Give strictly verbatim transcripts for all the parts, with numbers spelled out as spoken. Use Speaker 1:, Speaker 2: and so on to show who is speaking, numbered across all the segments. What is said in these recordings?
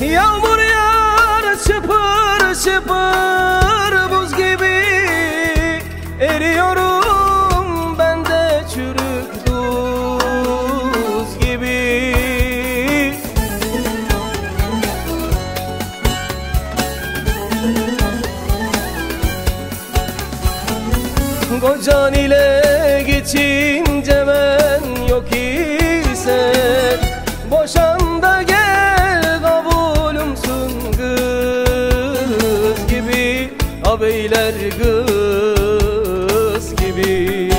Speaker 1: Yağmur yağar çıpır çıpır buz gibi, eriyorum ben de çürük tuz gibi. Kocan ile geçince ben yok ise, boşan da gel kabulümsün kız gibi, ağabeyler kız gibi.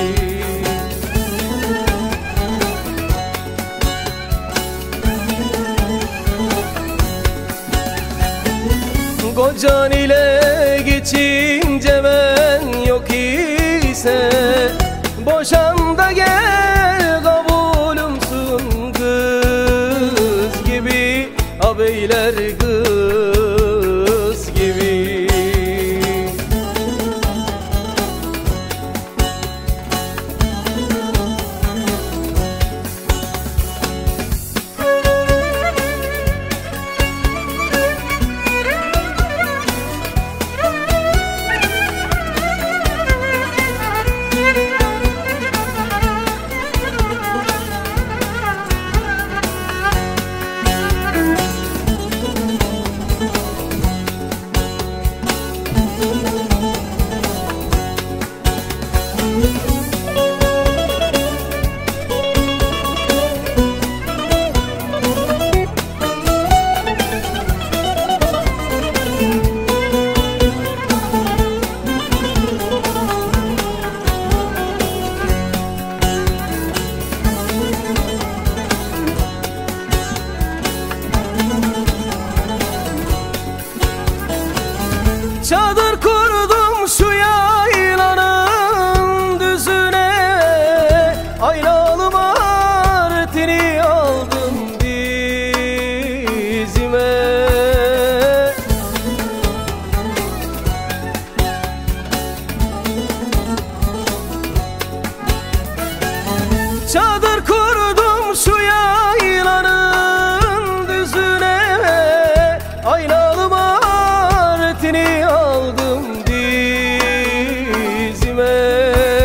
Speaker 1: Kocan ile geçince ben yok ise, boşan da gel kabulümsün kız gibi, ağabeyler kız gibi. Çadır kurdum şu yaylanın düzüne, aynalı martini aldım dizime. Çadır kurdum şu yaylanın düzüne, aynalı martini aldım dizime.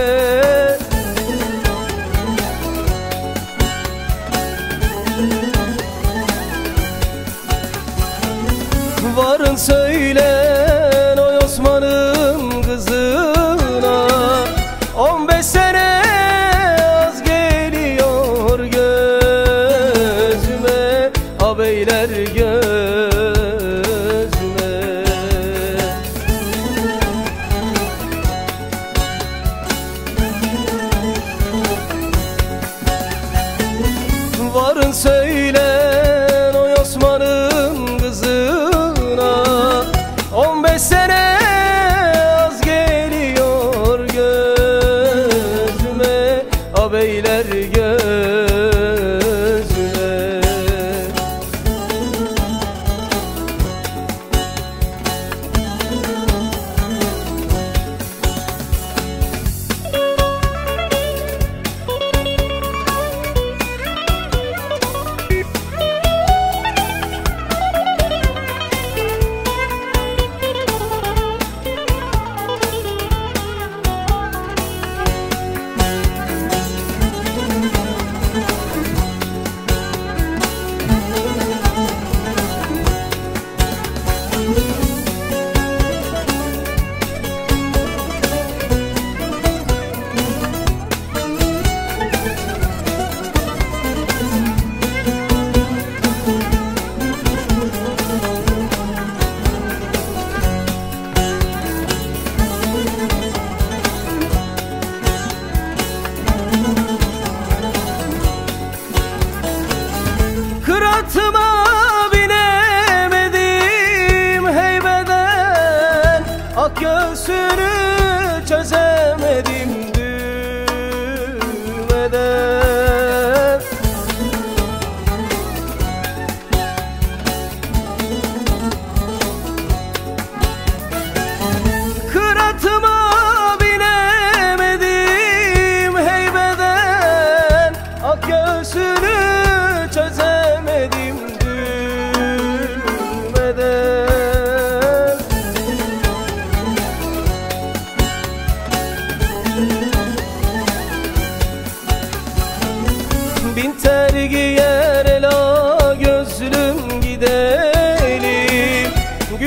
Speaker 1: Varın söylen o Osman'ın kızına, on beş sene az geliyor gözüme, ağabeyler gözüme. Varın söylen o Osman'ın kızına,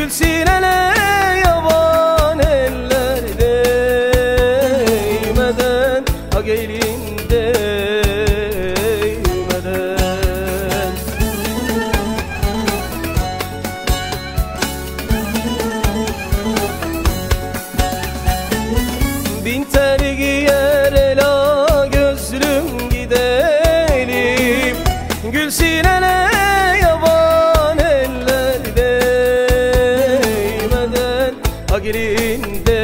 Speaker 1: Gülsün ele yaban eller değmeden, ha gelin değmeden. Bin ter giyer ela gözlüm gidelim, gülsün ele yaban eller değmeden, ha gelin değmeden.